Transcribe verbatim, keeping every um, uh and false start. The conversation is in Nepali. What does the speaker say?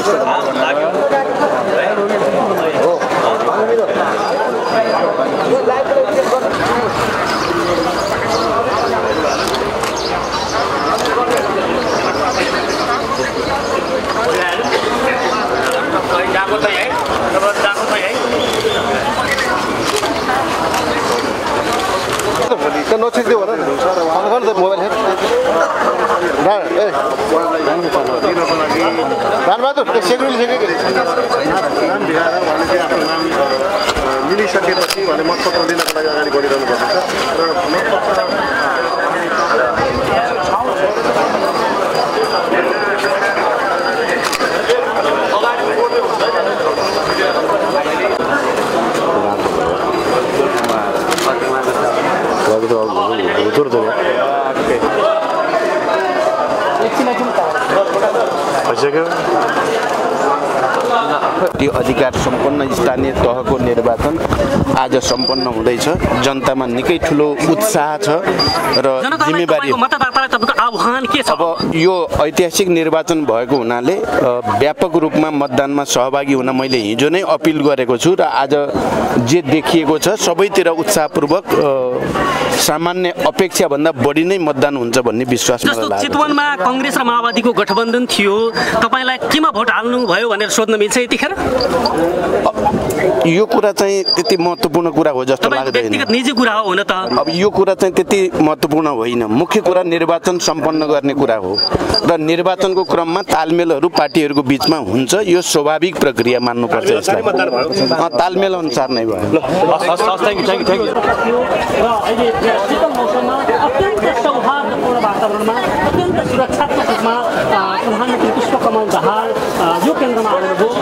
No check the one. How the mobile head? Right. Eh. Dan bato, security security. Nam bihara wale ke आफ्नो नाम मिलिसकेपछि भने मतपत्र दिनको लागि अगाडि बढिरहनु पर्छ र मतपत्र त्यो अधिकार सम्पन्न स्थानीय तहको निर्वाचन आज सम्पन्न हुँदैछ। जनतामा निकै ठुलो उत्साह छ र जिम्मेवारी मतदातालाई तपाईको आह्वान के छ? अब यो ऐतिहासिक निर्वाचन भएको हुनाले व्यापक रूपमा मतदानमा सहभागी हुन मैले हिजो नै अपिल गरेको छु र आज जे देखिएको छ सबैतिर उत्साहपूर्वक सामान्य अपेक्षा भन्दा बढी नै मतदान हुन्छ भन्ने विश्वास मलाई लाग्छ। चितवनमा कांग्रेस र माओवादीको गठबन्धन थियो, तपाईलाई केमा भोट हाल्नु भयो भनेर सोध्न मिल्छ यतिखेर? यो कुरा चाहिँ त्यति महत्त्वपूर्ण कुरा हो जस्तो लाग्दैन। व्यक्तिगत निजी कुरा हो हुन त। अब यो कुरा चाहिँ त्यति महत्त्वपूर्ण होइन। मुख्य कुरा निर्वाचन सम्पन्न गर्ने कुरा हो र निर्वाचनको क्रममा तालमेलहरू पार्टीहरूको बीचमा हुन्छ। यो स्वाभाविक प्रक्रिया मान्नुपर्छ यसलाई। तालमेल अनुसार नै भयो। अत्यन्त सौहार्दपूर्ण वातावरणमा अत्यन्त सुरक्षात्मक रूपमा प्रधानमन्त्री पुष्पकमल दाहाल यो केन्द्रमा आउनुभयो।